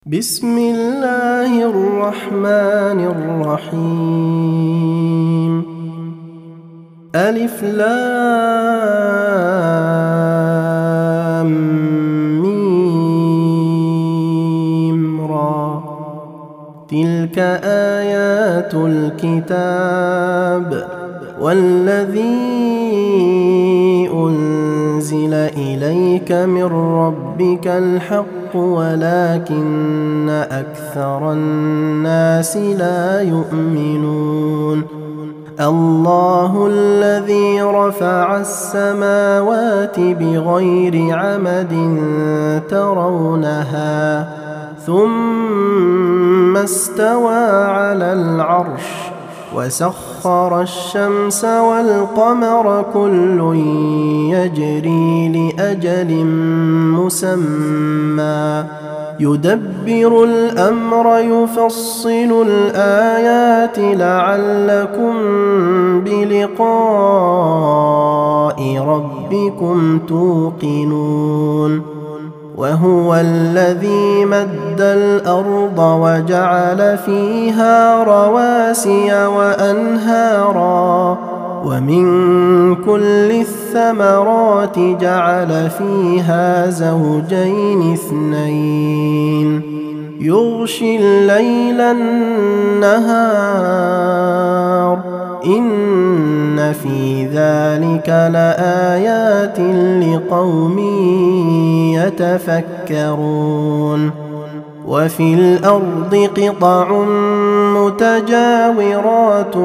بسم الله الرحمن الرحيم. ألف لام ميم را، تلك آيات الكتاب والذي أنزل إليك من ربك الحق ولكن أكثر الناس لا يؤمنون. الله الذي رفع السماوات بغير عمد ترونها ثم استوى على العرش وسخر الشمس والقمر كل يجري لأجل مسمى يدبر الأمر يفصل الآيات لعلكم بلقاء ربكم توقنون. وهو الذي مد الأرض وجعل فيها رواسي وأنهارا ومن كل الثمرات جعل فيها زوجين اثنين يغشي الليل النهار إن في ذلك لآيات لقوم يتفكرون. وفي الأرض قطع متجاورات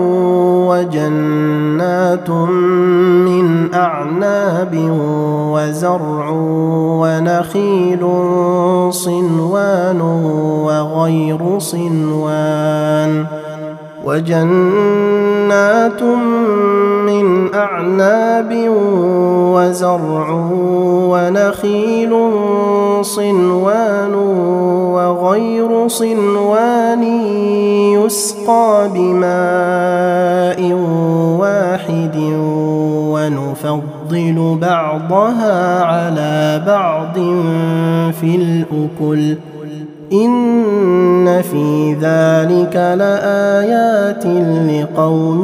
وجنات من أعناب وزرع ونخيل صنوان وغير صنوان وجنات من أعناب وزرع ونخيل صنوان وغير صنوان يسقى بماء واحد ونفضل بعضها على بعض في الأكل إن في ذلك لآيات لقوم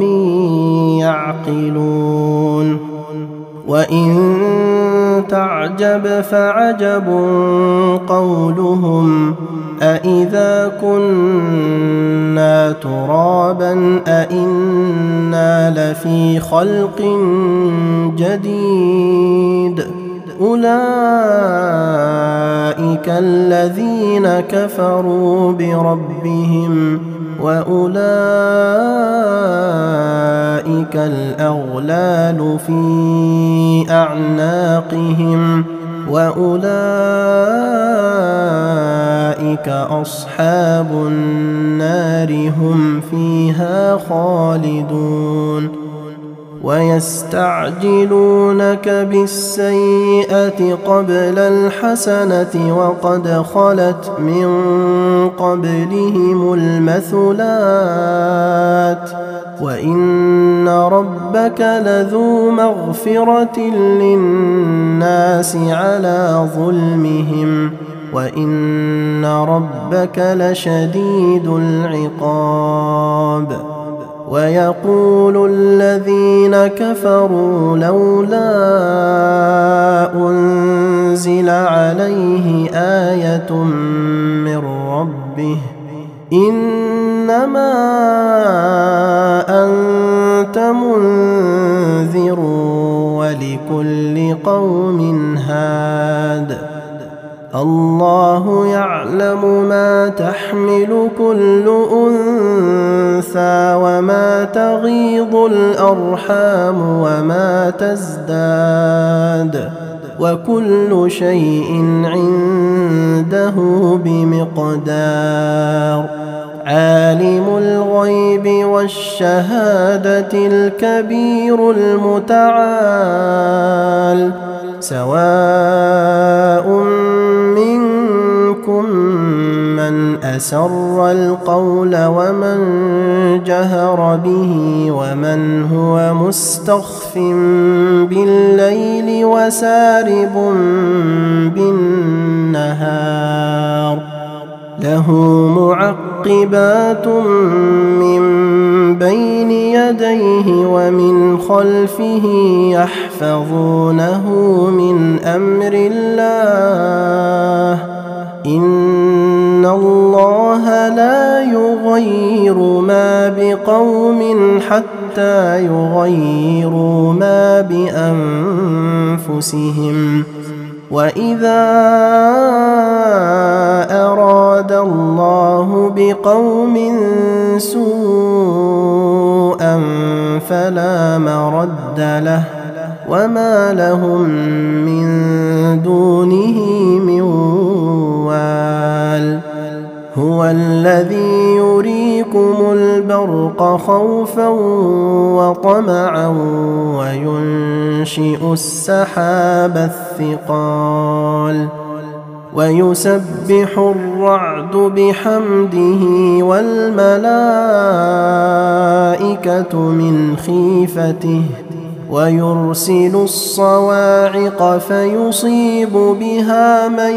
يعقلون. وإن تعجب فعجب قولهم أإذا كنا ترابا أإنا لفي خلق جديد أولئك الذين كفروا بربهم وأولئك الأغلال في أعناقهم وأولئك أصحاب النار هم فيها خالدون. ويستعجلونك بالسيئة قبل الحسنة وقد خلت من قبلهم المثلات وإن ربك لذو مغفرة للناس على ظلمهم وإن ربك لشديد العقاب. ويقول الذين كفروا لولا أنزل عليه آية من ربه إنما أنت منذر ولكل قوم هاد الله يعلم ما تحمل كل أنثى وما تغيض الأرحام وما تزداد وكل شيء عنده بمقدار. عالم الغيب والشهادة الكبير المتعال سواء منكم من أسر القول ومن جهر به ومن هو مستخف بالليل وسارب بالنهار له معقبات من بين يديه ومن خلفه يحفظونه من أمر الله إن الله لا يغير ما بقوم حتى يغيروا ما بأنفسهم وإذا أراد الله بقوم سوءا فلا مرد له وما لهم من دونه من وال هو الذي يريكم البرق خوفا وطمعا وينشئ السحاب الثقال ويسبح الرعد بحمده والملائكة من خيفته ويرسل الصواعق فيصيب بها من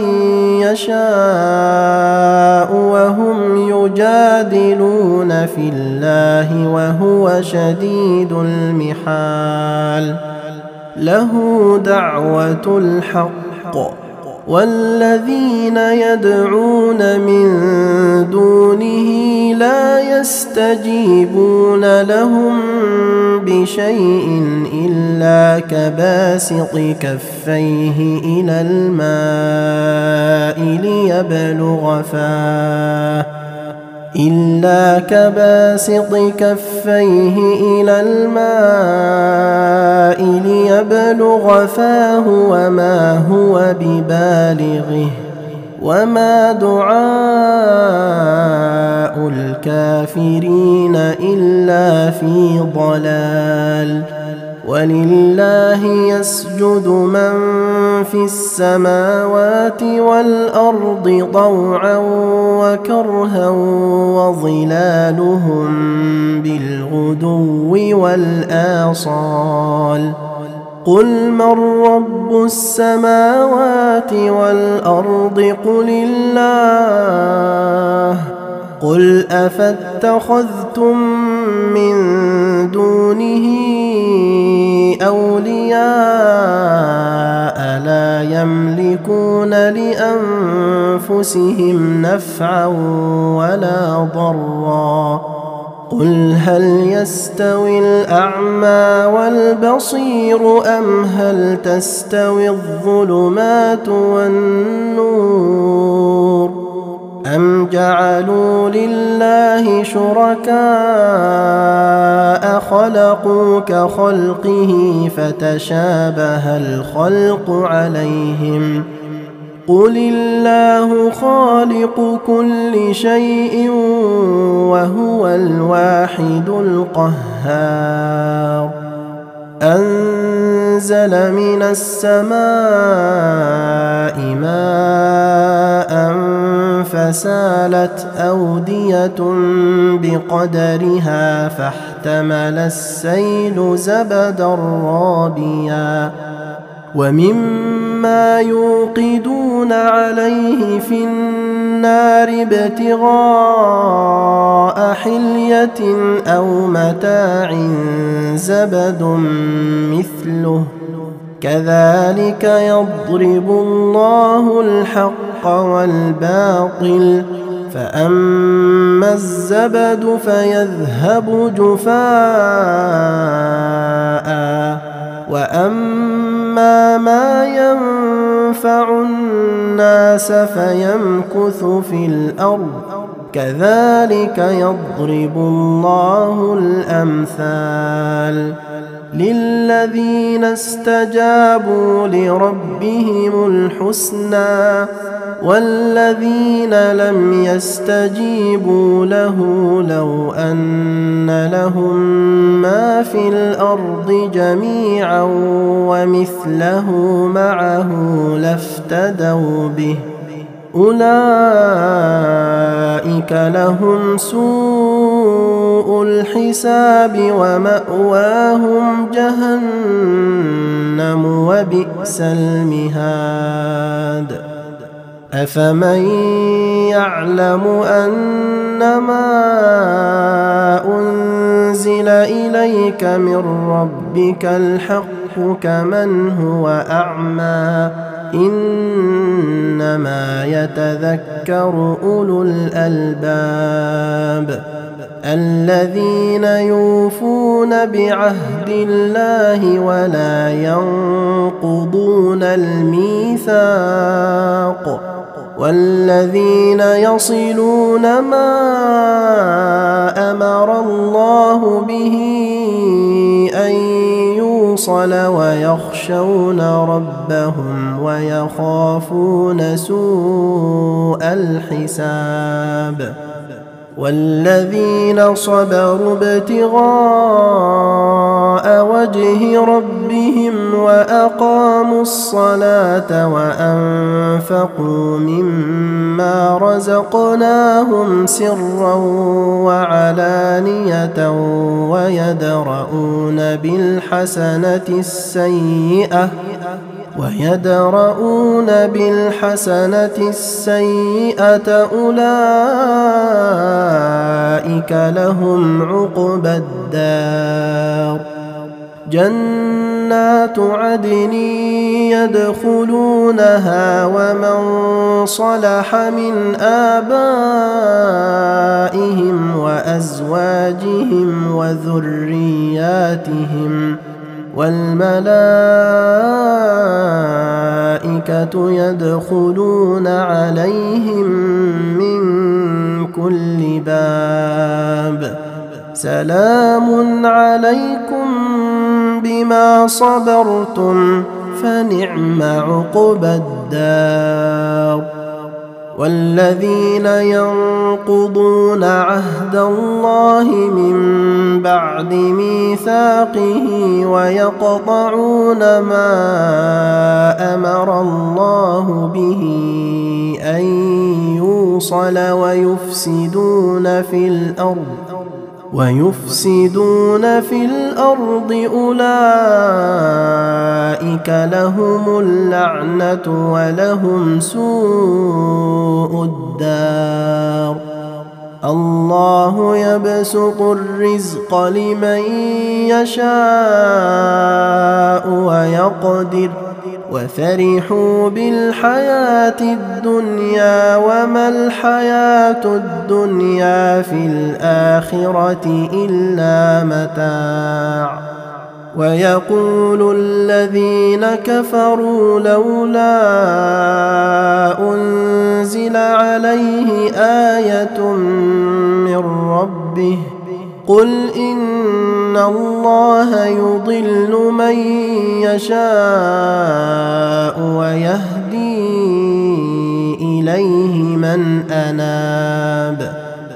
يشاء وهم يجادلون في الله وهو شديد المحال له دعوة الحق والذين يدعون من دونه لا يستجيبون لهم بشيء إلا كباسط كفيه إلى الماء ليبلغ فاه وما هو ببالغه وما دعاء الكافرين إلا في ضلال ولله يسجد من في السماوات والأرض طوعا وكرها وظلالهم بالغدو والآصال قل من رب السماوات والأرض قل الله قل أفاتخذتم من دونه أولياء لا يملكون لأنفسهم نفعا ولا ضرا قل هل يستوي الأعمى والبصير أم هل تستوي الظلمات والنور أم جعلوا لله شركاء خلقوا كخلقه فتشابه الخلق عليهم قل الله خالق كل شيء وهو الواحد القهار أنزل من السماء ماء فسالت أودية بقدرها فاحتمل السيل زبدا رابيا ومما يوقدون عليه في النار ابتغاء حلية أو متاع زبد مثله كذلك يضرب الله الحق والباطل فأما الزبد فيذهب جفاء وأما ما ينفع الناس فيمكث في الأرض كذلك يضرب الله الأمثال للذين استجابوا لربهم الحسنى والذين لم يستجيبوا له لو أن لهم ما في الأرض جميعا ومثله معه لافتدوا به أولئك لهم سوء الحساب ومأواهم جهنم وبئس المهاد أفمن يعلم أنما أنزل إليك من ربك الحق كمن هو أعمى إنما يتذكر أولو الألباب الذين يوفون بعهد الله ولا ينقضون الميثاق والذين يصلون ما أمر الله به أن يوصل ويخشون ربهم ويخافون سوء الحساب والذين صبروا ابتغاء وجه ربهم وأقاموا الصلاة وأنفقوا مما رزقناهم سرا وعلانية ويدرؤون بالحسنة السيئة أولئك لهم عقبى الدار جنات عدن يدخلونها ومن صلح من آبائهم وأزواجهم وذرياتهم والملائكة يدخلون عليهم من كل باب سلام عليكم بما صبرتم فنعم عقبى الدار والذين ينقضون عهد الله من بعد ميثاقه ويقطعون ما أمر الله به أن يوصل ويفسدون في الأرض أولئك لهم اللعنة ولهم سوء الدار الله يبسط الرزق لمن يشاء ويقدر وفرحوا بالحياة الدنيا وما الحياة الدنيا في الآخرة إلا متاع ويقول الذين كفروا لولا أنزل عليه آية من ربه قل إن الله يضل من يشاء ويهدي إليه من أناب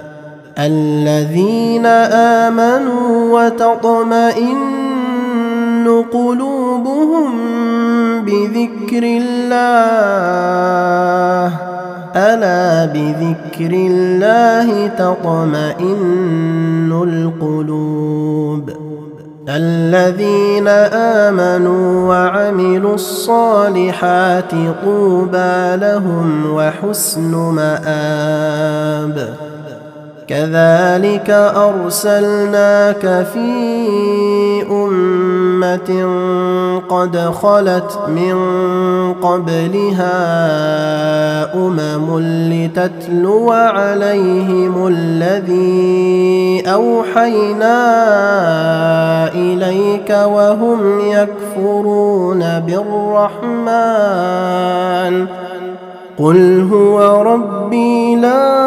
الذين آمنوا وتطمئن قلوبهم بذكر الله ألا بذكر الله تطمئن القلوب الذين آمنوا وعملوا الصالحات طوبى لهم وحسن مآب كذلك أرسلناك في أمة قد خلت من قبلها لتتلو عليهم الذي أوحينا إليك وهم يكفرون بالرحمن قل هو ربي لا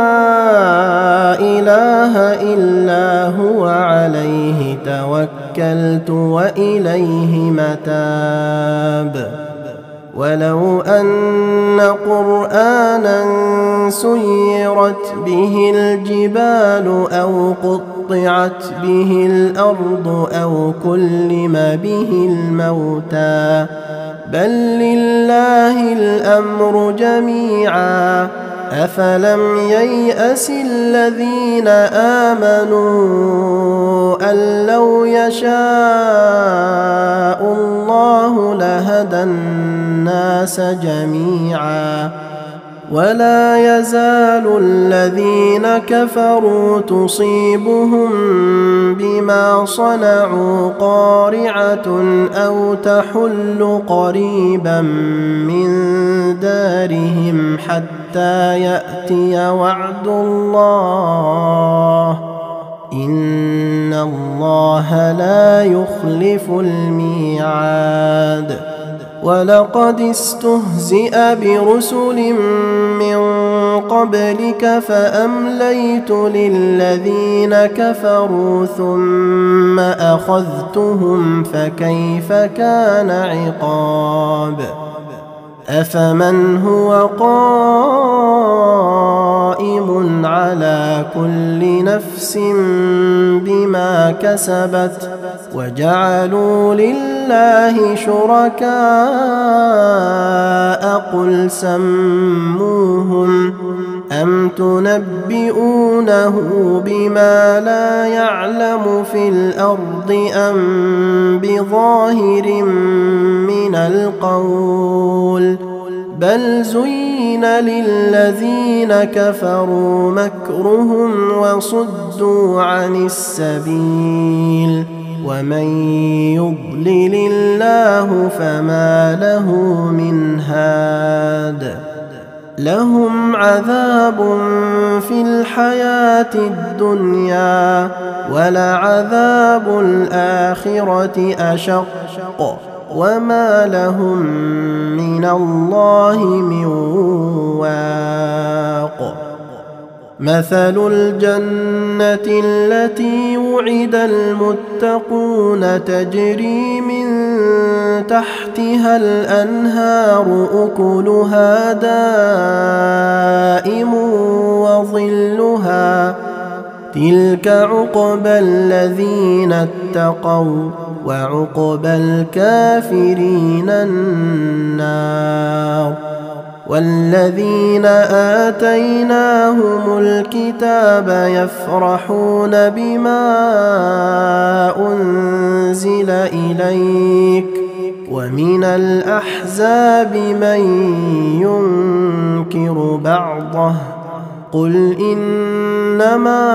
إله إلا هو عليه توكلت وإليه متاب ولو أن قرآنا سيرت به الجبال أو قطعت به الأرض أو كلم به الموتى بل لله الأمر جميعا أفلم ييأس الذين آمنوا أن لو يشاء الله لهدى الناس جميعا ولا يزال الذين كفروا تصيبهم بما صنعوا قارعة أو تحل قريبا من دارهم حتى يأتي وعد الله إن الله لا يخلف الميعاد. ولقد استهزئ برسل من قبلك فأمليت للذين كفروا ثم أخذتهم فكيف كان عقاب. أفمن هو قائم على كل نفس بما كسبت وجعلوا لله شركاء قل سموهم أم تنبئونه بما لا يعلم في الأرض أم بظاهر من القول بل زين للذين كفروا مكرهم وصدوا عن السبيل ومن يضلل الله فما له من هاد. لهم عذاب في الحياة الدنيا ولعذاب الآخرة أشق وما لهم من الله من واق. مثل الجنة التي وعد المتقون تجري من تحتها الأنهار أكلها دائم وظلها تلك عقبى الذين اتقوا وعقبى الكافرين النار. والذين آتيناهم الكتاب يفرحون بما أنزل إليك ومن الأحزاب من ينكر بعضه قل إنما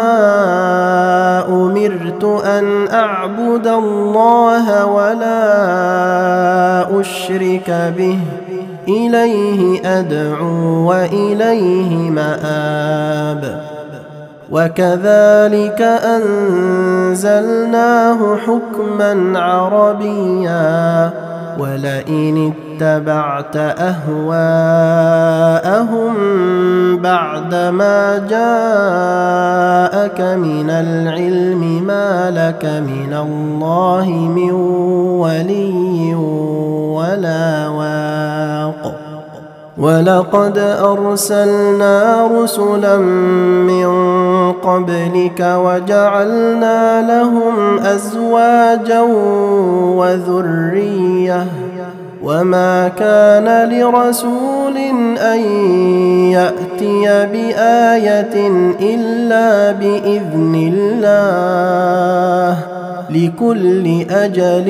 أمرت أن أعبد الله ولا أشرك به إليه أدعو وإليه مآب. وكذلك أنزلناه حكما عربيا ولئن اتبعت أهواءهم بعدما جاءك من العلم ما لك من الله من ولي ولا واق. ولقد أرسلنا رسلا من قبلك وجعلنا لهم أزواجا وذرية وما كان لرسول أن يأتي بآية إلا بإذن الله لكل أجل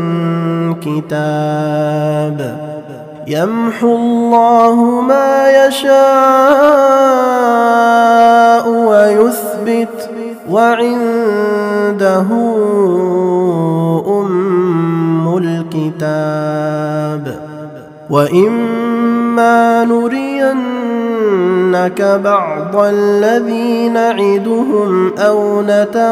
كتاب. يمحو الله ما يشاء ويثبت وعنده أم الكتاب. وإما نرينك بعض الذي نعدهم أو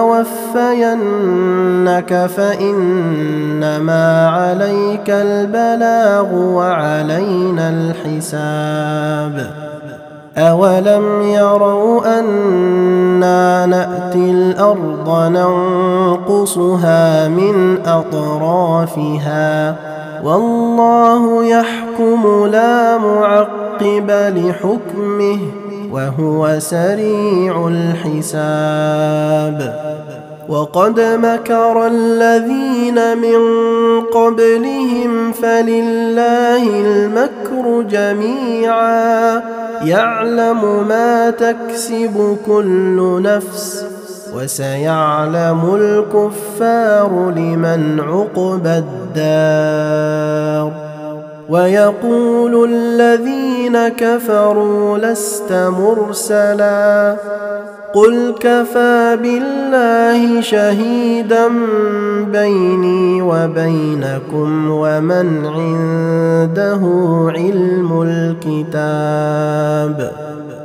نتوفينك فإنما عليك البلاغ وعلينا الحساب. أولم يروا أنا نأتي الأرض ننقصها من أطرافها والله يحكم لا معقب لحكمه وهو سريع الحساب. وقد مكر الذين من قبلهم فلله المكر جميعا يعلم ما تكسب كل نفس وسيعلم الكفار لمن عقبى الدار. ويقول الذين كفروا لست مرسلا قل كفى بالله شهيدا بيني وبينكم ومن عنده علم الكتاب